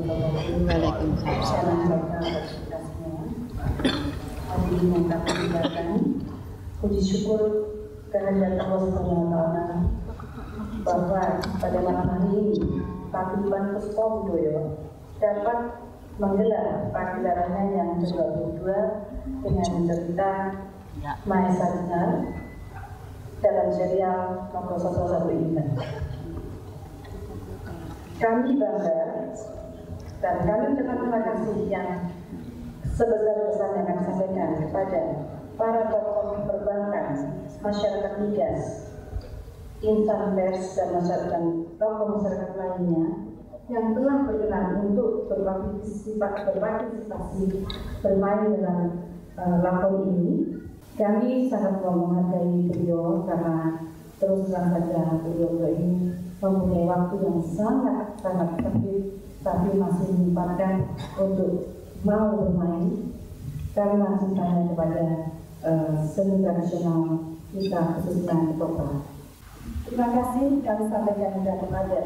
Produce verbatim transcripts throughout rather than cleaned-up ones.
wabarakatuh. Waalaikumsalam. Hari ini yang kami berikan puji syukur kehadirat Allah Subhanahu wa Ta'ala bahwa pada malam hari ini Paguyuban Puspowidoyo dapat menggelar pagelarannya yang ke dua puluh dua dengan cerita Maesa Dinar dalam serial Nogo Sosro Satu Indah. Kami bangga dan kami ucapkan terima kasih yang sebesar-besarnya kami sampaikan kepada para tokoh perbankan, masyarakat migas, insan pers dan masyarakat tokoh masyarakat lainnya yang telah berkenan untuk berpartisipasi, berpartisipasi bermain dalam uh, lakon ini. Kami sangat menghargai beliau karena terus terang saja beliau ini mempunyai waktu yang sangat sangat sempit, tapi masih menyempatkan untuk mau bermain karena cintanya kepada uh, seni tradisional kita khususnya ketoprak. Terima kasih kami sampaikan juga kepada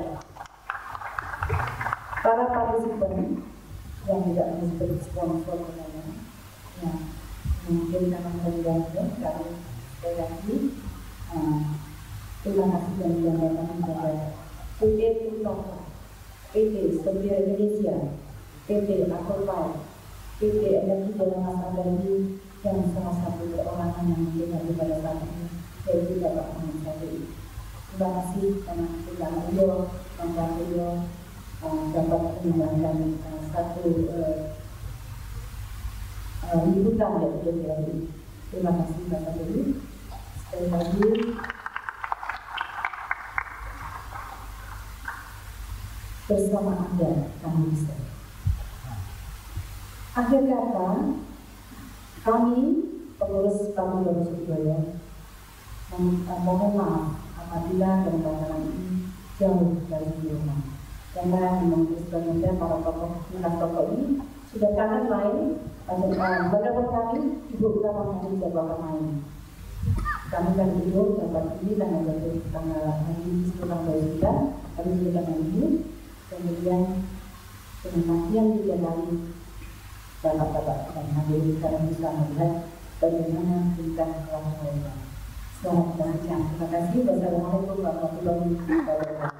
para partisipan yang tidak disebut sponsor namanya, ya, mungkin karena mengganggu kami sekali lagi uh, terima kasih dan banggakan kepada P T Ketoprak, P T Serbia Indonesia, P T Akolpai, P T Energi dan Mas Adandi yang salah satu perorangan yang mendengar pada saat ini yaitu Bapak Muhammad Syafi'i. Terima kasih karena kita beliau membantu beliau uh, dapat mengembangkan uh, satu uh, uh, liputan yang terjadi. Terima kasih Bapak Dulu. Sekali lagi bersama Anda kami bisa. Akhir kata, kami pengurus Paguyuban Puspowidoyo mohon maaf apabila pembahasan ini jauh dari rumah. Karena memang sebenarnya para tokoh minat tokoh ini sudah kangen main. Pada kami Ibu Utama Hadi Jawa main. Kami kan dulu dapat ini tanggal tanggal hari ini tanggal sembilan hari ini tanggal ini. Kemudian penantian tiga hari bapak-bapak dan hadirin sekarang bisa melihat bagaimana tingkat kelas mereka. Selamat berjalan. Terima kasih. Wassalamualaikum warahmatullahi wabarakatuh.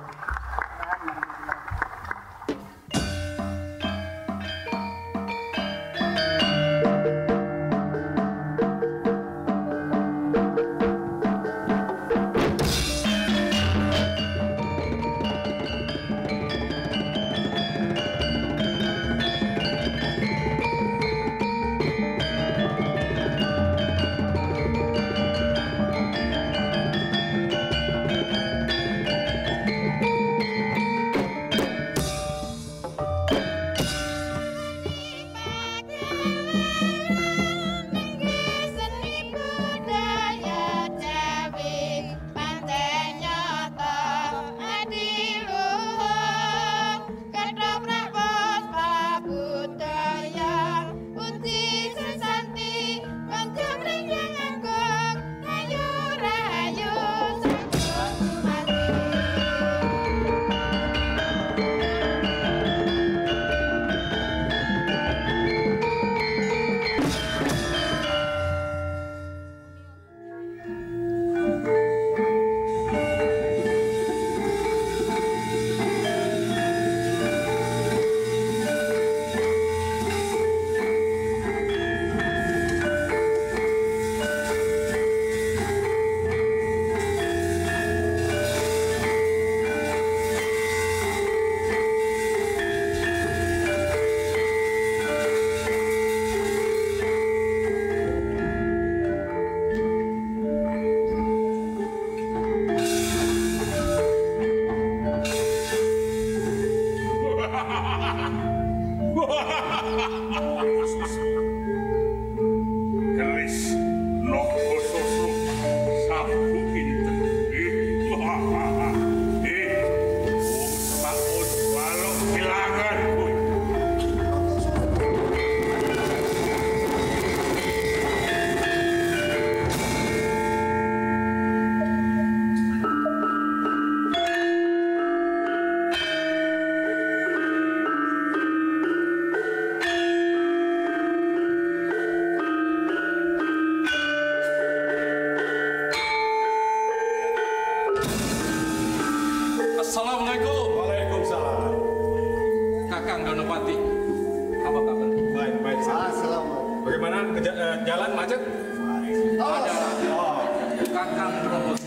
Bupati. Apa kabar? Baik, baik. Assalamualaikum. Bagaimana keja- eh, jalan macet? Ada Kakang Robos.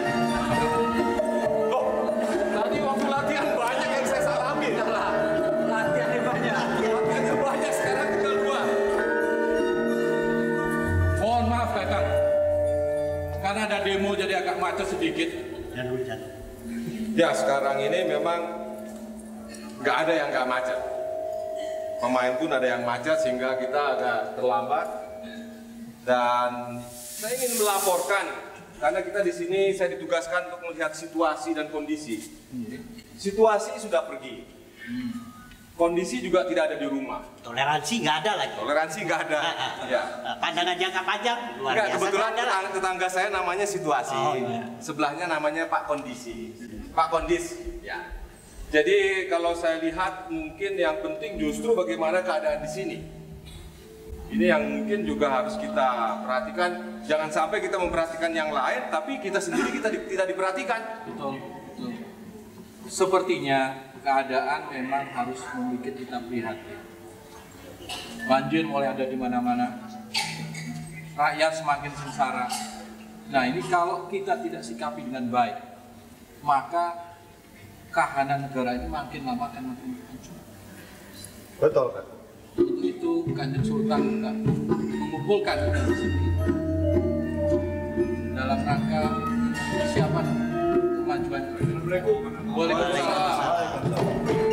Oh, tadi waktu latihan banyak yang saya salah ambil. Salah. Latihannya banyak. Latihannya banyak, sekarang tinggal dua. Mohon maaf Kakang. Karena ada demo jadi agak macet sedikit. Dan hujan. Ya, sekarang ini memang nggak ada yang nggak macet. Pemain pun ada yang macet sehingga kita agak terlambat. Dan saya ingin melaporkan karena kita di sini saya ditugaskan untuk melihat situasi dan kondisi. Situasi sudah pergi. Kondisi juga tidak ada di rumah. Toleransi nggak ada lagi. Toleransi nggak ada. Ya. Pandangan jangka panjang luar Enggak, biasa. kebetulan nggak ada tetangga, tetangga saya namanya situasi. Oh, iya. Sebelahnya namanya Pak Kondisi. Pak Kondis. Ya. Jadi kalau saya lihat mungkin yang penting justru bagaimana keadaan di sini. Ini yang mungkin juga harus kita perhatikan. Jangan sampai kita memperhatikan yang lain, tapi kita sendiri kita di, tidak diperhatikan. Betul, betul. Sepertinya keadaan memang harus membuat kita prihatin. Banjir mulai ada di mana-mana. Rakyat semakin sengsara. Nah, ini kalau kita tidak sikapi dengan baik, maka kahanan negara ini makin lama akan makin hancur. Betul kan? Untuk itu Kanjeng Sultan juga mengumpulkan kita di sini dalam rangka persiapan kemajuan. Waalaikumsalam.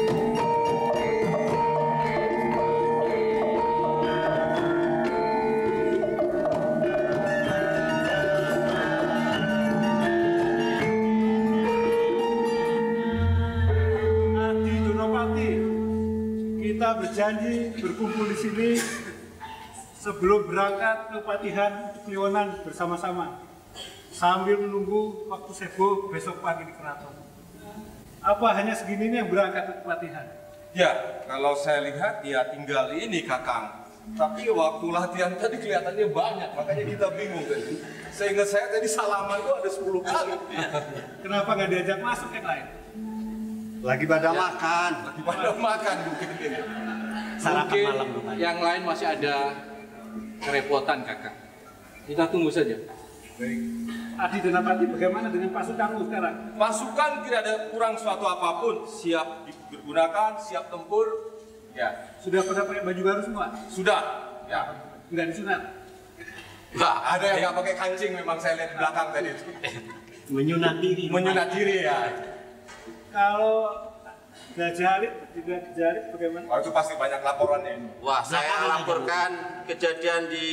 Adi Donopati, kita berjanji berkumpul di sini sebelum berangkat ke Patihan Kliwonan bersama-sama sambil menunggu waktu sebo besok pagi di keraton. Apa hanya segini nih yang berangkat ke Patihan? Ya, kalau saya lihat ya tinggal ini Kakang. Tapi waktu latihan tadi kelihatannya banyak, makanya kita bingung tadi. Seingat saya tadi salaman itu ada sepuluh kali. Kenapa nggak diajak masuk yang lain? Lagi pada makan. Lagi pada makan mungkin ini. Sarapan Mungkin malam rupanya. yang lain masih ada kerepotan kakak. Kita tunggu saja. Adi Donopati, bagaimana dengan pasukanmu sekarang? Pasukan tidak ada kurang suatu apapun, siap digunakan, siap tempur. Ya, Sudah pada pakai baju baru semua? sudah. Ya. Nggak disunat? Nah, ada yang nggak pakai kancing memang saya lihat di belakang tadi. Menyunat diri. Menyunat diri ya. Kalau Gajah Alit, juga Gajah Alit bagaimana? Oh, itu pasti banyak laporannya. Wah, saya laporkan kejadian di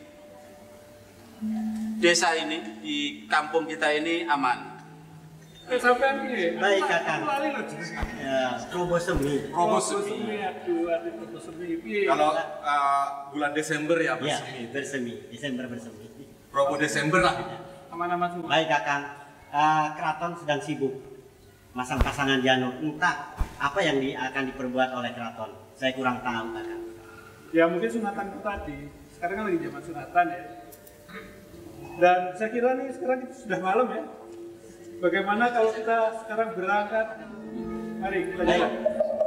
desa ini, di kampung kita ini aman. Eh, sampai ini. Baik, Kakang. Lali loh, jenis. Ya, Probosemi. Probosemi. Aduh, Adi Probosemi. Piye? Kalau uh, bulan Desember ya Ya, bersemi. bersemi. Desember bersemi. Probo Desember lah. Aman-aman semua. Baik, Kakang. Eh, keraton sedang sibuk masang pasangan janur. Entah apa yang di, akan diperbuat oleh keraton. Saya kurang tahu, Kakang. Ya mungkin sunatan itu tadi. Sekarang kan lagi zaman sunatan ya. Dan saya kira nih sekarang kita sudah malam ya. Bagaimana kalau kita sekarang berangkat? Mari kita Baik. jalan.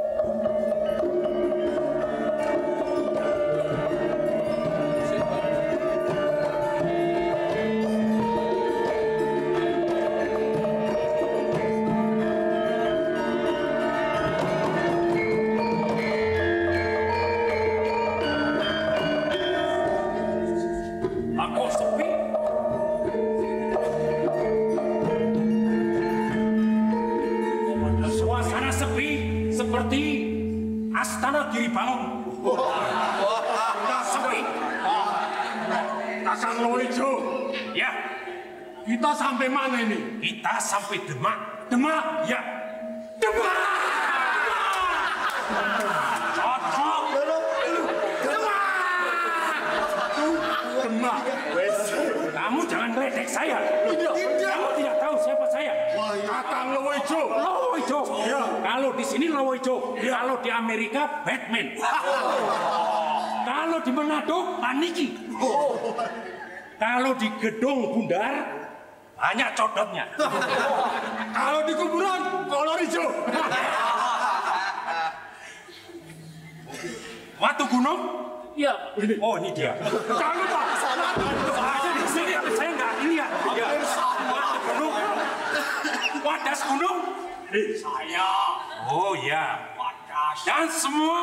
Aku sepi. Suasana sepi seperti Astana Giribangun. Sudah sepi. Kakang Loijo, ya. Kita sampai mana ini? Kita sampai Demak. Demak, ya. Demak. Cocok. Demak. Demak. Kamu jangan ngeledek saya. Kamu tidak tahu siapa saya. Kakang Lowoijo. Lowoijo. Kalau di sini Lowoijo. Kalau di Amerika Batman. Kalau di Manado Paniki. Kalau di Gedung Bundar banyak codotnya. Kalau di kuburan kolor hijau. Watu Gunung? Iya. Oh, ini dia. Jangan lupa. Ada di sini, saya nggak lihat. Ya. Watu Gunung. Wadas Gunung? Eh, saya. Oh ya. Wadas. Dan semua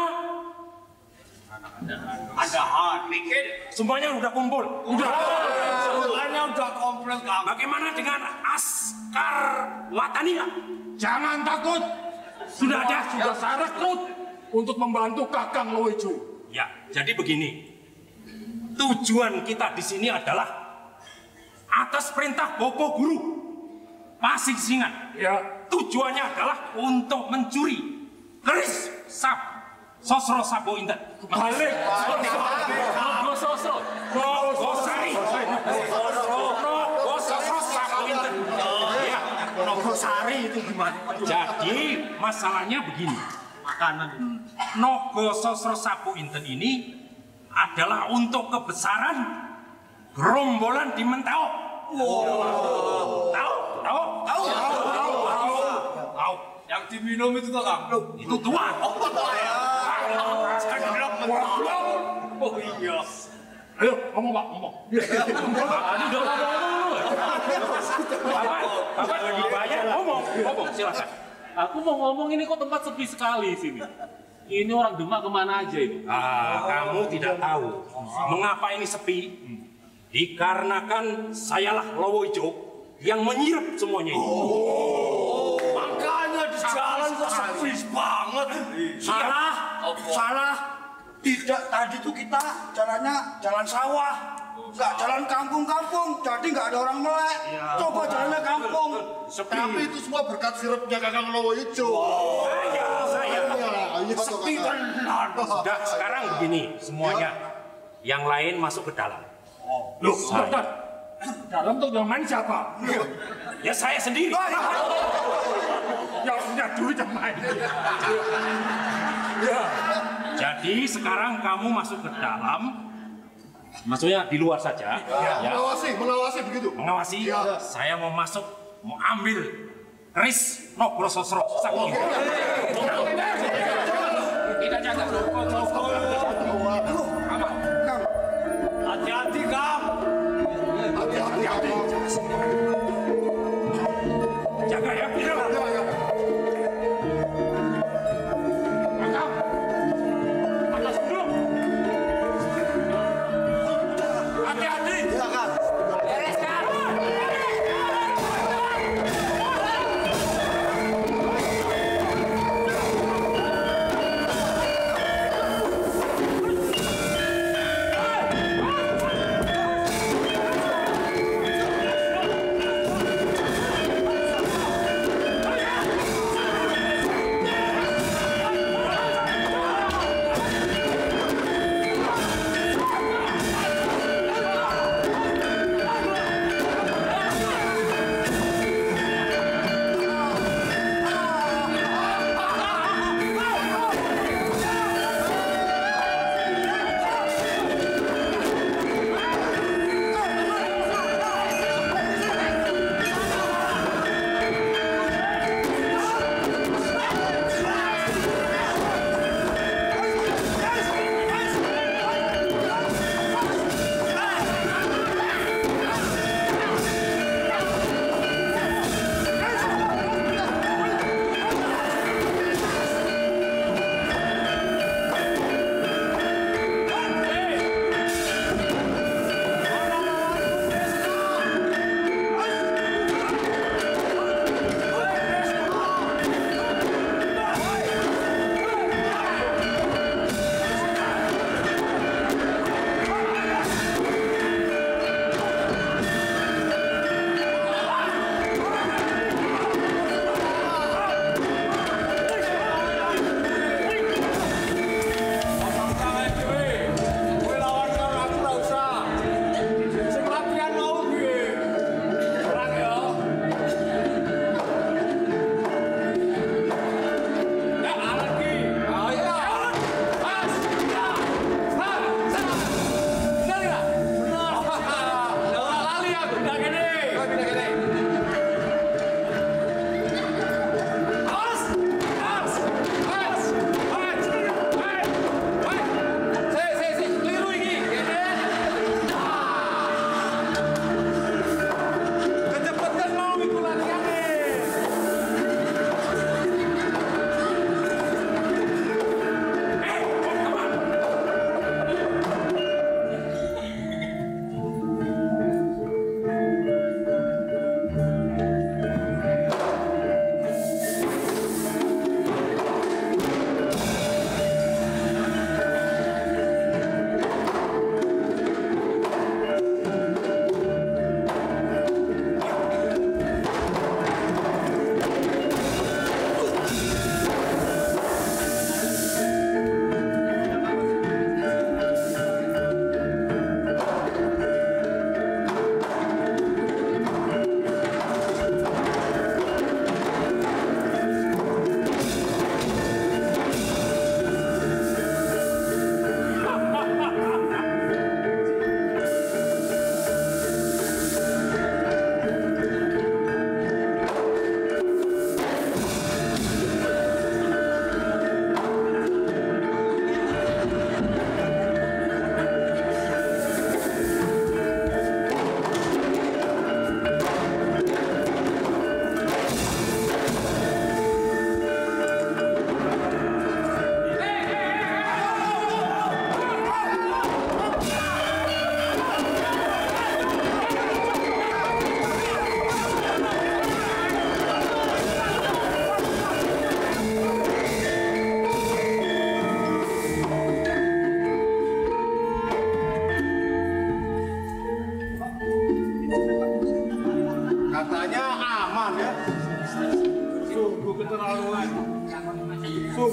ada mikir. Semuanya udah kumpul. Udah. Semuanya udah komplit. Bagaimana dengan askar Watania? Jangan takut. Sudah ada. Sudah saya rekrut untuk membantu Kakang Lowejo. Ya, jadi begini. Tujuan kita di sini adalah atas perintah Bopo Guru Pasing Singan. Ya. Tujuannya adalah untuk mencuri keris sap Sosro Sabo Inten. Balik. Nogo Sosro. Nogo Sari. Nogo Sosro Sabo Inten. Ya, Nogo Sari itu gimana? Jadi masalahnya begini. Makanan. Nogo Sosro Sabo Inten ini adalah untuk kebesaran gerombolan di Mentao. Wow. Tahu? Tahu? Tahu? Tahu? Tahu? Yang diminum itu tuh Kang? Itu tuan. Oh iya. Ayo ngomong Pak, ngomong. Ini udah ngomong. Bapak, Bapak dibayar ngomong, ngomong silakan. Aku mau ngomong ini kok tempat sepi sekali sini. Ini orang Demak kemana aja ini? Ah, kamu tidak tahu mengapa ini sepi? Dikarenakan sayalah Lowoijo yang menyirap semuanya ini. Oh, makanya di jalan kok sepi banget. Salah, salah. Tidak, tadi tuh kita jalannya jalan sawah. Nggak jalan kampung-kampung, jadi nggak ada orang melek. Coba jalannya kampung. Tapi itu semua berkat sirupnya Kakang Lowoijo. Saya, saya. Sepi benar. Sudah, sekarang begini semuanya. Yang lain masuk ke dalam. Loh, sebentar. Dalam tuh yang main siapa? Ya saya sendiri. Yang punya duit yang main. Ya. Jadi sekarang kamu masuk ke dalam. Maksudnya di luar saja. Ya. Ya. Mengawasi, mengawasi begitu. Mengawasi. Ya. Saya mau masuk, mau ambil keris Nogro Sosro. Sakti. Kita jaga. Hati-hati Kang. Hati-hati. Jaga ya. Hati-hati.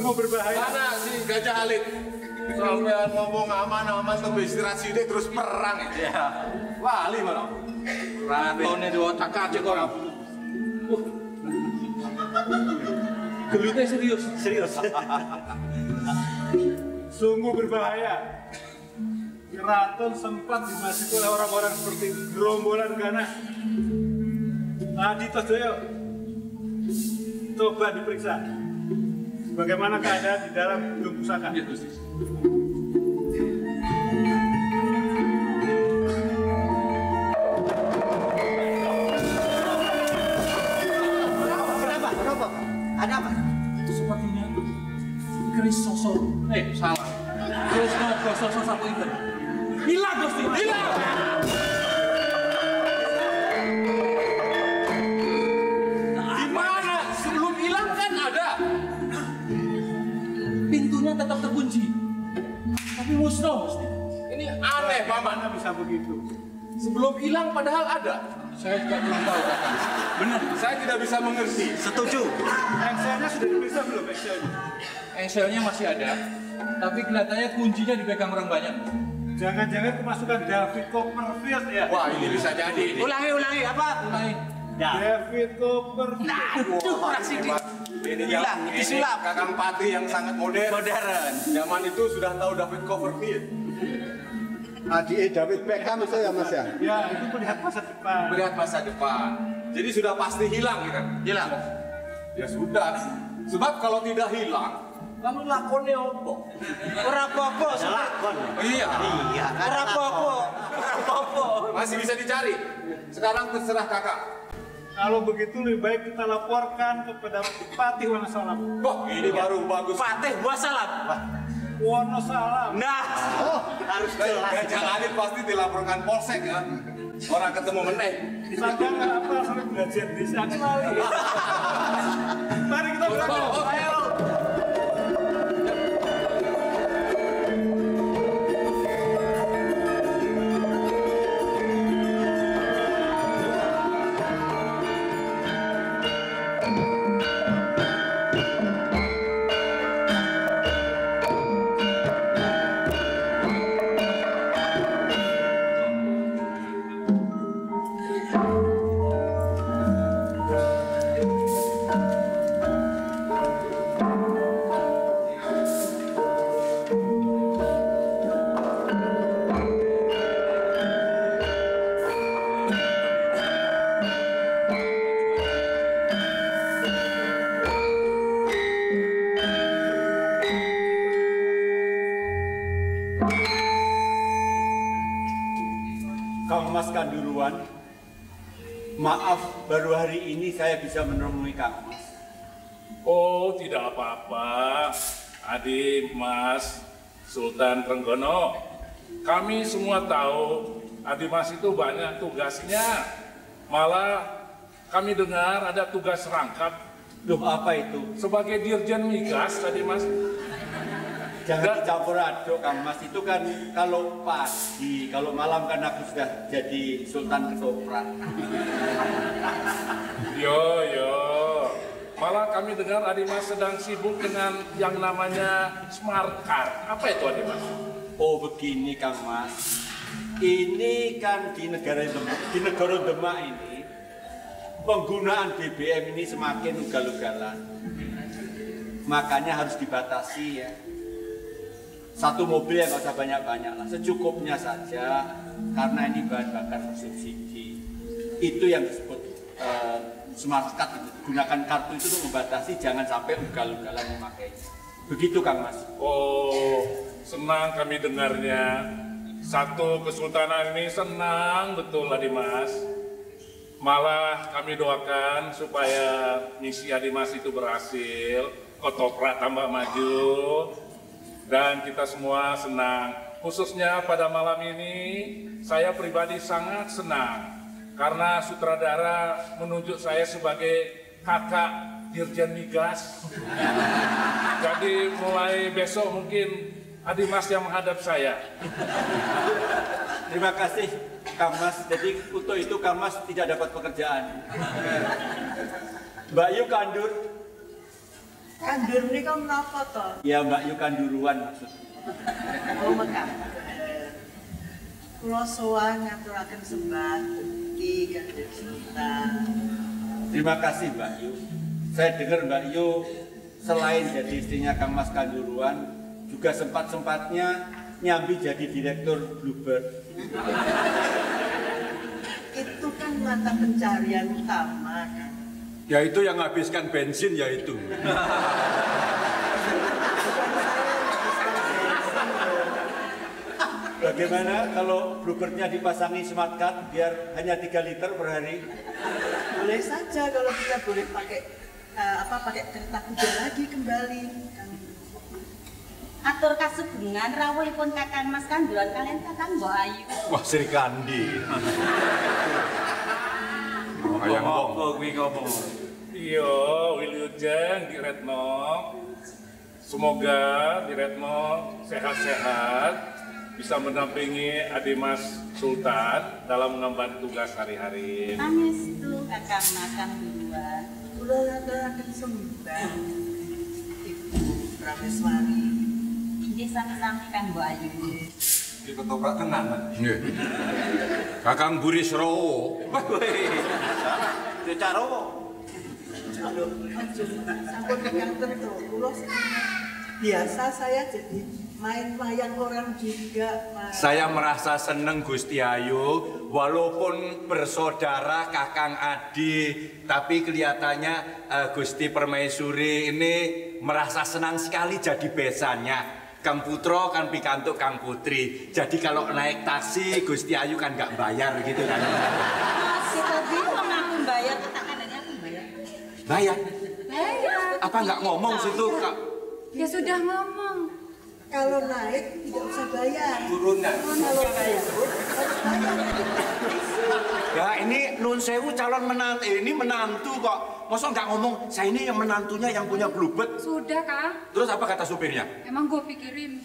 Sungguh berbahaya. Mana si Gajah Alit? Sampean ngomong aman-aman tuh istirahat sidik terus perang itu. Ya. Wali malah. Ratonnya di otak aja kok. Gelutnya serius. Serius. Sungguh berbahaya. Keraton sempat dimasuki oleh orang-orang seperti gerombolan ganas. Adi Tojoyo, coba diperiksa. Bagaimana keadaan di dalam gedung pusaka? Ya, Gusti. Kenapa? Kenapa? Ada apa? Sepertinya keris sosok. Eh, salah. Keris sosok satu itu. Hilang, Gusti. Hilang. Di mana? Sebelum hilang kan ada. Pintunya tetap terkunci. Tapi musnah, Gusti. Ini aneh, Paman. Mana bisa begitu? Sebelum hilang padahal ada. Saya juga belum tahu, Kakak. Benar, saya tidak bisa mengerti. Setuju. Engselnya sudah diperiksa belum engselnya? Engselnya masih ada, tapi kelihatannya kuncinya dipegang orang banyak. Jangan-jangan kemasukan David Copperfield ya? Wah, ini bisa jadi. Ini. Ulangi, ulangi apa? Mulai. David Copperfield. Aduh, kurang sedikit. Ini Hilang, ini disulap. Kakang Pati yang sangat modern. Modern. Zaman itu sudah tahu David Copperfield. Adik David Beckham itu ya Mas ya? Ya, itu melihat masa depan. Melihat masa depan. Jadi sudah pasti hilang kan? Hilang. Ya sudah. Sebab kalau tidak hilang, lalu lakonnya apa? Ora apa-apa. Lakon. Iya. Iya. Ora apa-apa. Ora apa-apa. Masih bisa dicari. Sekarang terserah kakak. Kalau begitu lebih baik kita laporkan kepada Patih Wonosalam. Wah, ini baru bagus. Fatih wassalam. Wonosalam. Nah, Oh, harus jelas. Gajah Alit pasti dilaporkan polsek ya. Orang ketemu meneh. Sampai nggak apa sampai belajar di sana kali. Mari kita berangkat. Ayo. Kang Mas Kanduruan, maaf baru hari ini saya bisa menemui Kang Mas. Oh, tidak apa-apa. Adik, Mas, Sultan Trenggono. Kami semua tahu Adik Mas itu banyak tugasnya. Malah kami dengar ada tugas rangkap. Duh, apa itu? Sebagai Dirjen Migas, Adik Mas. Jangan Nggak. dicampur aduk Kang Mas, itu kan kalau pagi, kalau malam kan aku sudah jadi Sultan Ketoprak. Yo, yo. Malah kami dengar Adik Mas sedang sibuk dengan yang namanya Smart Card. Apa itu Adik Mas? Oh begini Kang Mas, ini kan di negara Demak, di negara Demak ini penggunaan B B M ini semakin ugal-ugalan. Makanya harus dibatasi ya. Satu mobil yang nggak usah banyak-banyak lah, secukupnya saja, karena ini bahan bakar bersubsidi. Itu yang disebut uh, smart card, gunakan kartu itu untuk membatasi, jangan sampai ugal-ugalan memakainya. Begitu Kang Mas. Oh, senang kami dengarnya. Satu kesultanan ini senang betul Adik Mas. Malah kami doakan supaya misi Adik Mas itu berhasil, Ketoprak tambah maju. Dan kita semua senang, khususnya pada malam ini saya pribadi sangat senang karena sutradara menunjuk saya sebagai kakak Dirjen Migas. Jadi mulai besok mungkin Adik Mas yang menghadap saya. Terima kasih Kang Mas, jadi untuk itu Kang Mas tidak dapat pekerjaan. Mbak Yu Kandur, Kandur ini kau ngapa toh? Ya Mbak Yu kanduruan maksudnya. Oh mekaten. Kula sowan ngaturaken sembah bukti Kanjeng Sultan. Terima kasih Mbak Yu. Saya dengar Mbak Yu selain jadi istrinya Kang Mas Kanduruan, juga sempat-sempatnya nyambi jadi direktur Bluebird. Itu kan mata pencarian utama kan. Ya itu yang habiskan bensin ya itu. Bagaimana kalau Bluebirdnya dipasangi smart card biar hanya tiga liter per hari? Boleh saja kalau kita boleh pakai uh, apa pakai kereta kuda lagi kembali. Atur kasugengan rawuhipun Kakang Mas Kanduran kalian Kakang Mbok Ayu. Wah Sri Kandi. Ayang ngomong kuwi ngomong. Iya, Wilujeng di Retno. Semoga di Retno sehat-sehat, bisa mendampingi Adi Mas Sultan dalam mengemban tugas hari-hari. Pangestu Kakang Mas Kanduran. Kula ngaturaken sembah Ibu Prameswari. Nggih sami-sami Kang Mbok Ayu. Iki ketoprak tenan. Nggih. Kakang Burisrawa. Salah, Decarowo. Halo, sampun Kakang tentu. Kula biasa saya jadi main wayang orang juga, Pak. Saya merasa seneng Gusti Ayu, walaupun bersaudara Kakang Adi, tapi kelihatannya uh, Gusti Permaisuri ini merasa senang sekali jadi besannya. Kang Putro kan pikantuk Kang Putri. Jadi kalau naik taksi Gusti Ayu kan nggak bayar gitu kan. Masih tadi wong aku bayar katakanane aku bayar. Bayar? Bayar. Apa nggak ngomong situ Kak? Ya sudah ngomong. Kalau naik tidak usah bayar. Turunan. Kalau bayar harus bayar. Ya ini Nun Sewu calon menantu, ini menantu kok. Masa nggak ngomong, saya ini yang menantunya yang punya Bluebird. Sudah Kang. Terus apa kata supirnya? Emang gue pikirin.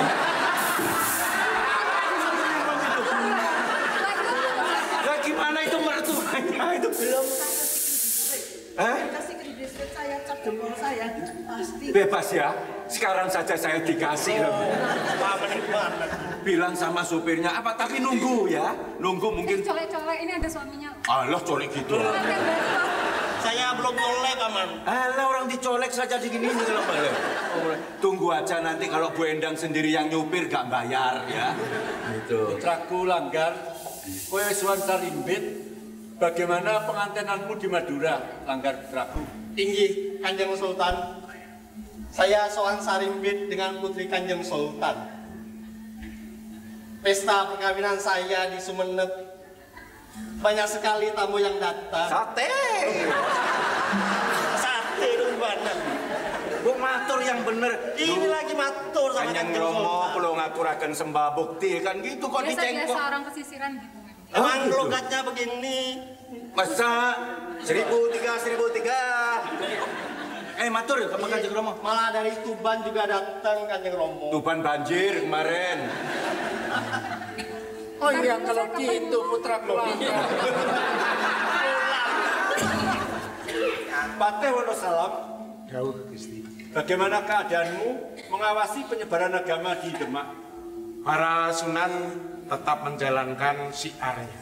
Ya gimana itu mertuanya itu? Belum Eh? kasih kredit saya cap jempol saya pasti. Bebas ya, sekarang saja saya dikasih loh. Bilang sama supirnya apa, tapi nunggu ya, nunggu mungkin. Colek-colek ini ada suaminya. Allah colek gitu. Saya belum boleh, Paman. Alah orang dicolek saja digini ini kalau balik. Tunggu aja nanti kalau Bu Endang sendiri yang nyupir gak bayar ya. Gitu. Putraku Langgar, kowe suwan sarimbit. Bagaimana pengantinanmu di Madura, Langgar putraku? Tinggi, Kanjeng Sultan. Saya soan sarimbit dengan putri Kanjeng Sultan. Pesta perkawinan saya di Sumenep. Banyak sekali tamu yang datang. Sate. Sate rupanya. Bu matur yang bener. Ini lagi matur sama Kanjeng Kanjeng Romo Sultan. kalau ngaturakan sembah bukti kan gitu kok Biasa-biasa dicengkok. orang pesisiran gitu. Emang gitu. logatnya begini. Masa seribu tiga seribu tiga. Eh matur sama Kanjeng Romo. Malah dari Tuban juga datang Kanjeng Romo. Tuban banjir kemarin. Oh iya kalau gitu putra keluarga. Patih Wonosalam. Jauh Gusti. Bagaimana keadaanmu mengawasi penyebaran agama di Demak? Para Sunan tetap menjalankan syiarnya.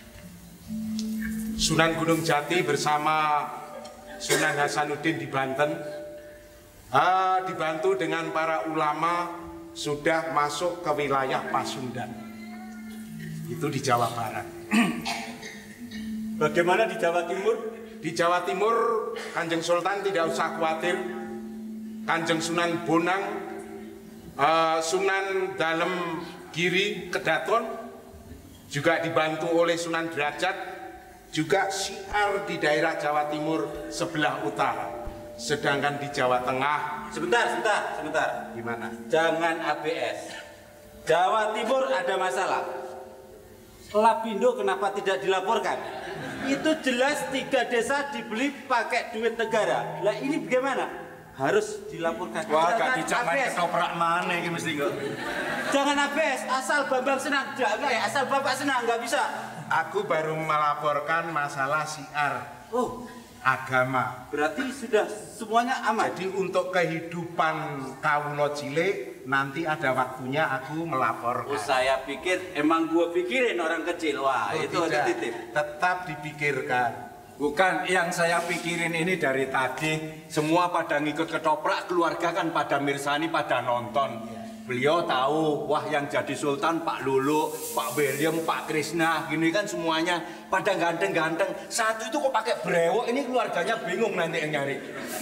Sunan Gunung Jati bersama Sunan Hasanuddin di Banten uh, dibantu dengan para ulama sudah masuk ke wilayah Pasundan. Itu di Jawa Barat. Bagaimana di Jawa Timur? Di Jawa Timur Kanjeng Sultan tidak usah khawatir. Kanjeng Sunan Bonang, uh, Sunan Dalem Giri Kedaton juga dibantu oleh Sunan Derajat, juga syiar di daerah Jawa Timur sebelah utara. Sedangkan di Jawa Tengah, Sebentar, sebentar, sebentar. gimana? Jangan A B S. Jawa Timur ada masalah. Lapindo kenapa tidak dilaporkan? Itu jelas tiga desa dibeli pakai duit negara. Lah ini bagaimana? Harus dilaporkan. Wah, Jangan gak dijak A B main S. ketoprak mana ini mesti kok. Jangan A B S, asal Bambang senang. Jangan ya, asal Bapak senang, nggak bisa. Aku baru melaporkan masalah syiar. Oh, agama. Berarti sudah semuanya aman. Jadi untuk kehidupan kawula cilik nanti ada waktunya aku melaporkan. Oh, saya pikir emang gua pikirin orang kecil. Wah, Oh, itu tidak. ada titip. Tetap dipikirkan. Bukan, yang saya pikirin ini dari tadi semua pada ngikut ketoprak, keluarga kan pada mirsani, pada nonton. Beliau tahu, wah yang jadi sultan Pak Lulu, Pak William, Pak Krishna, gini kan semuanya pada ganteng-ganteng. Satu itu kok pakai brewok, ini keluarganya bingung nanti yang nyari.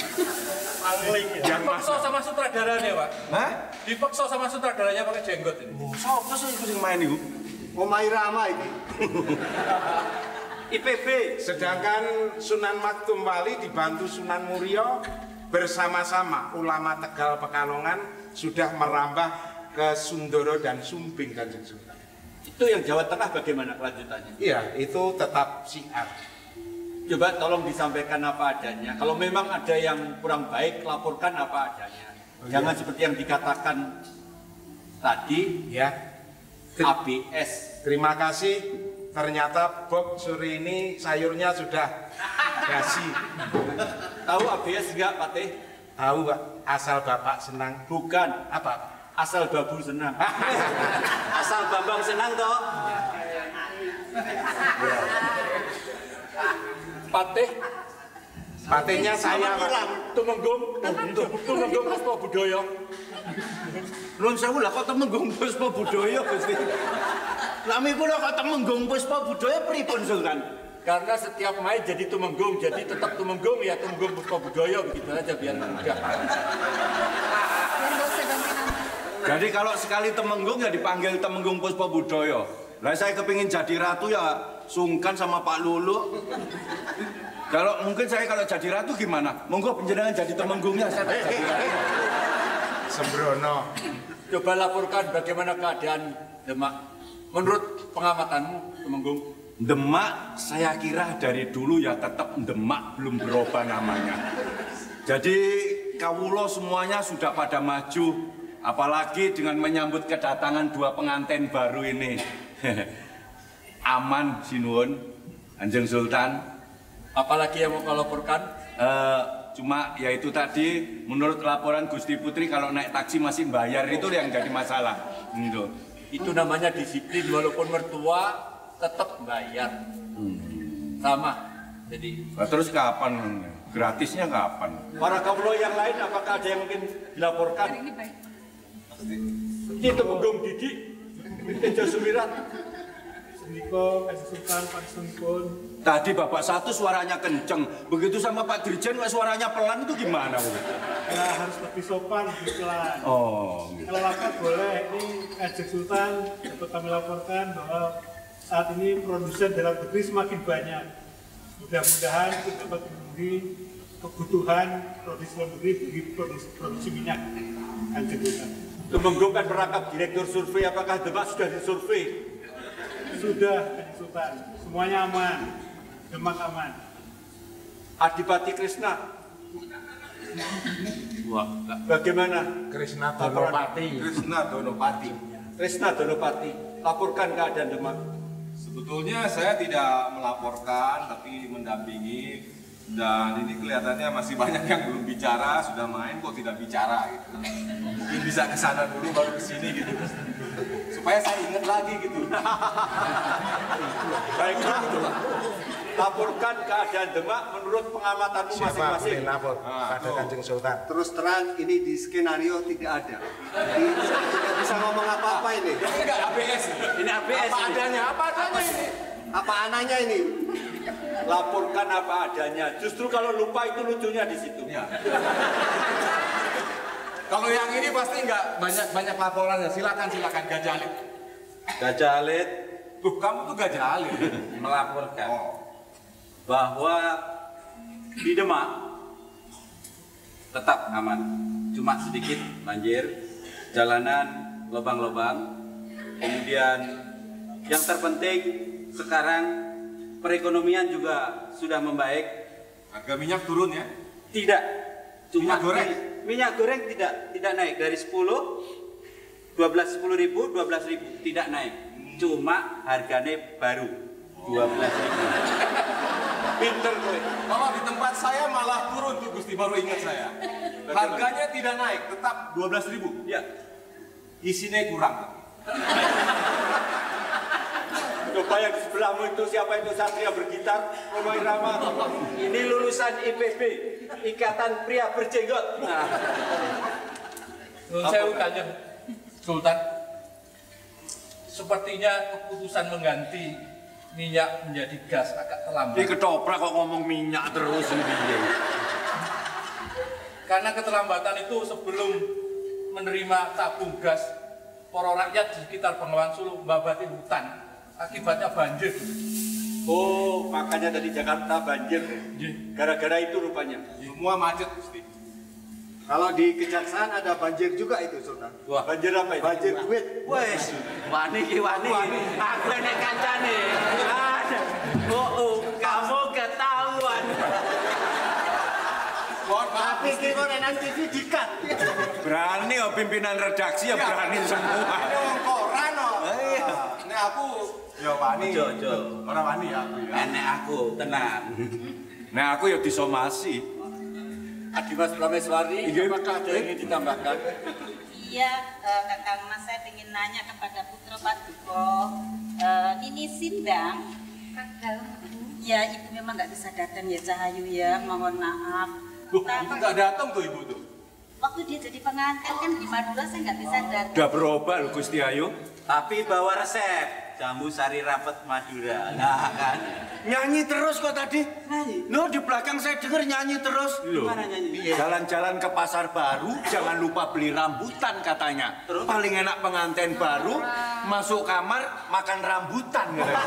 Dipaksa sama sutradaranya, Pak. Hah? Dipaksa sama sutradaranya pakai jenggot ini. Oh, siapa sih yang main itu? Omai Rama ini. I P B. Sedangkan Sunan Maktum Wali dibantu Sunan Muria bersama-sama ulama Tegal Pekalongan sudah merambah ke Sundoro dan Sumbing Kanjeng Sultan. Itu yang Jawa Tengah bagaimana kelanjutannya? Iya, itu tetap syiar. Coba tolong disampaikan apa adanya. Kalau memang ada yang kurang baik, laporkan apa adanya. Oh, Jangan iya. seperti yang dikatakan tadi, ya. A B S. Terima kasih. Ternyata Bob sore ini sayurnya sudah basi. Tahu A B S enggak, Pak Teh? Tahu, Pak. Asal Bapak senang. Bukan. Apa? Asal babu senang. Asal Bambang senang toh. Patih. Patihnya saya, Pak. Tumenggung, Tumenggung Puspa Budaya. Nuwun sewu lah kok Temenggung Puspa Budaya Gusti. Lami kula kok Temenggung Puspa Budaya pripun Sultan? Karena setiap main jadi Tumenggung, jadi tetap Tumenggung ya Tumenggung Puspa Budaya begitu aja biar mudah. Jadi kalau sekali Temenggung ya dipanggil Temenggung Puspa Budaya. Lah saya kepingin jadi ratu ya sungkan sama Pak Lulu. Kalau mungkin saya kalau jadi ratu gimana? Monggo penjenengan jadi Temenggungnya saya tak jadi ratu. Sembrono. Coba laporkan bagaimana keadaan Demak. Menurut pengamatanmu, Temenggung? Demak saya kira dari dulu ya tetap Demak, belum berubah namanya. Jadi kawulo semuanya sudah pada maju. Apalagi dengan menyambut kedatangan dua pengantin baru ini. Aman sinuwun, Kanjeng Sultan. Apalagi yang mau kau laporkan? Uh, cuma ya itu tadi menurut laporan Gusti Putri kalau naik taksi masih bayar itu yang jadi masalah. Gitu. Itu namanya disiplin walaupun mertua tetap bayar. Hmm. Sama. Jadi Nah, terus kapan? Gratisnya kapan? Para kawula yang lain apakah ada yang mungkin dilaporkan? Ini baik. Ini Temenggung Didik, Tejo Sumirat. Sendiko, Kanjeng Sultan, Pak Sunpun. Tadi Bapak satu suaranya kenceng, begitu sama Pak Dirjen suaranya pelan itu gimana? Ya harus lebih sopan, lebih pelan. Oh, gitu. Kalau lapor boleh, ini Kanjeng Sultan dapat kami laporkan bahwa saat ini produsen dalam negeri semakin banyak. Mudah-mudahan itu dapat memenuhi kebutuhan produksi dalam negeri bagi produksi, produksi minyak. Kanjeng Sultan. Temenggung kan merangkap direktur survei, apakah Demak sudah disurvei? Sudah, Kanjeng Sultan. Semuanya aman. Demak aman. Adipati Krishna. Wah, bagaimana? Krishna Donopati. Krishna Donopati. Krishna Donopati, laporkan keadaan Demak. Sebetulnya saya tidak melaporkan, tapi mendampingi. Dan ini kelihatannya masih banyak yang belum bicara, sudah main kok tidak bicara gitu. Mungkin bisa ke sana dulu baru ke sini gitu. Supaya saya ingat lagi gitu. Baiklah, laporkan keadaan Demak menurut pengamatanmu Siapa boleh masing-masing. lapor Ah, pada tuh. Kanjeng Sultan? Terus terang ini di skenario tidak ada. Jadi saya tidak bisa ngomong apa-apa ini. Ini enggak A B S. Ini A B S Apa ini. adanya? Apa adanya ini? Apa anaknya ini? Laporkan apa adanya. Justru kalau lupa itu lucunya di situ. Ya. Kalau yang ini pasti enggak banyak banyak laporannya. Silakan silakan Gajalit. Gajalit Tuh kamu tuh Gajalit melaporkan Oh. bahwa di Demak tetap aman. Cuma sedikit banjir, jalanan lubang-lubang. Kemudian yang terpenting sekarang perekonomian juga sudah membaik. Harga minyak turun ya? Tidak. Cuma Minyak goreng? Minyak goreng tidak tidak naik dari sepuluh, dua belas sepuluh ribu, dua belas ribu tidak naik. Cuma harganya baru dua belas ribu. Pinter gue. Kalau di tempat saya malah turun tuh Gusti, baru ingat saya. Harganya tidak naik, tetap dua belas ribu. Ya, isinya kurang. Coba yang di sebelahmu itu siapa itu Satria bergitar, Romo Irama. Ini lulusan I P B, Ikatan Pria Berjenggot. Nah. Nun sewu Kanjeng Sultan, sepertinya keputusan mengganti minyak menjadi gas agak terlambat. Ini ketoprak kok ngomong minyak terus ini. Karena keterlambatan itu sebelum menerima tabung gas, para rakyat di sekitar Bengawan Solo membabati hutan. Akibatnya banjir. Oh, makanya dari Jakarta banjir. Gara-gara itu rupanya. Semua macet, Gusti. Kalau di Kejaksaan ada banjir juga itu, Sultan. Wah, banjir apa itu? Banjir duit. Wes, wani ki wani. Aku enek kancane. Oh, oh, kamu ketahuan. Tapi kita nang T V dikat. Berani oh pimpinan redaksi ya berani semua. Ini orang koran oh. Ini aku ya wani. Jo, jo. Orang wani ya aku ya. Enek aku, tenang. Nah aku ya disomasi. Adimas Prameswari, apakah ada yang ingin ditambahkan? Iya, uh, Kakang Mas, saya ingin nanya kepada Putra Paduka, uh, Nini Sindang. Ya, ibu memang nggak bisa datang ya Cahayu ya, mohon maaf. Loh, ibu nggak datang tuh ibu tuh? Waktu dia jadi pengantin kan di Madura saya nggak bisa datang. Udah berobat loh Gusti Ayu. Tapi bawa resep jamu sari rapet Madura. Nah kan. Nyanyi terus kok tadi. Nyanyi. No di belakang saya dengar nyanyi terus. Loh. Gimana nyanyi? Jalan-jalan ke pasar baru, jangan lupa beli rambutan katanya. Terus? Paling enak pengantin baru, masuk kamar makan rambutan.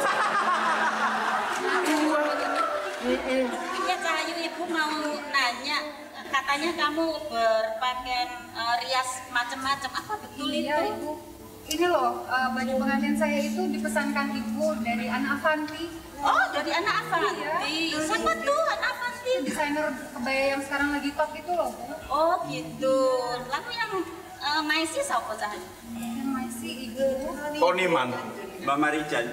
Iya Cahayu, ibu mau nanya, katanya kamu berpakaian uh, rias macam-macam, apa betul Iya, itu? Ibu. Ini loh, uh, baju pengantin saya itu dipesankan ibu dari Ana Avanti. Oh, dari Ana Avanti. Iya. Siapa tuh Ana Avanti? Desainer kebaya yang sekarang lagi top itu loh, Bu. Oh, gitu. Lalu yang uh, Maisi siapa Cahayu? Yang masih Ibu. Tony Man. Mbak Marijan.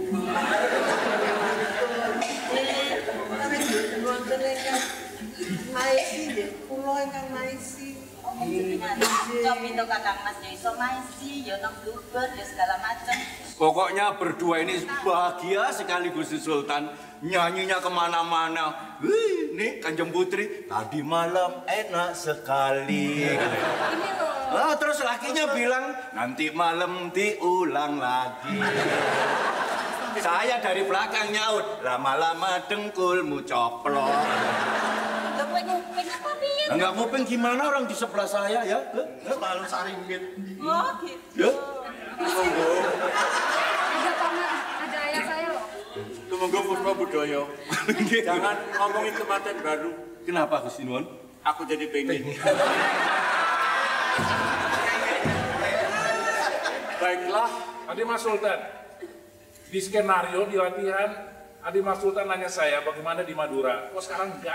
Maisi deh, pulau yang maisi. Coba itu Kakang Mas ya iso Maisi, ya nang Bluebird, ya segala macam. Pokoknya berdua ini bahagia sekali Gusti Sultan. Nyanyinya kemana-mana. Wih, nih Kanjeng Putri, tadi malam enak sekali. Oh, terus lakinya bilang, nanti malam diulang lagi. Saya dari belakang nyaut, lama-lama dengkulmu coplok. Nguping apa Bin? Enggak nguping gimana orang di sebelah saya ya? Selalu saringgit. Oh, gitu. Ya. Ada paman, ada ayah saya loh. Tumenggo Puspa Budoyo. Jangan ngomongin kematian baru. Kenapa Gusti Nuwun? Aku jadi pengen. Baiklah, Adi Mas Sultan. Di skenario, di latihan, Adi Mas Sultan nanya saya bagaimana di Madura. Kok sekarang enggak?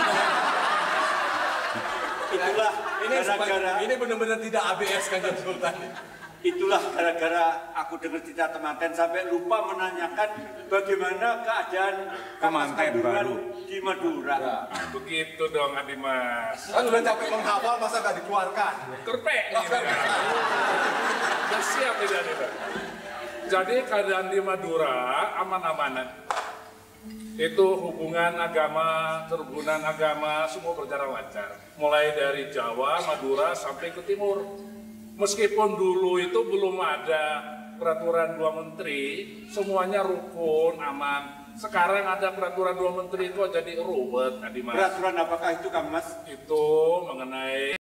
Itulah Ini gara-gara ini benar-benar tidak A B S Kanjeng Sultan. itulah gara-gara aku dengar cerita temanten sampai lupa menanyakan bagaimana keadaan Kemanten baru di Madura. Ya, begitu dong Adi Mas. Kan udah capek menghafal masa gak dikeluarkan? Kerpek ini. Udah siap ini Adi Mas. Jadi keadaan di Madura aman-amanan. Itu hubungan agama, kerukunan agama semua berjalan lancar. Mulai dari Jawa, Madura sampai ke timur. Meskipun dulu itu belum ada peraturan dua menteri, semuanya rukun, aman. Sekarang ada peraturan dua menteri kok jadi ruwet, Adi Mas. Peraturan apakah itu, Kang Mas? Itu mengenai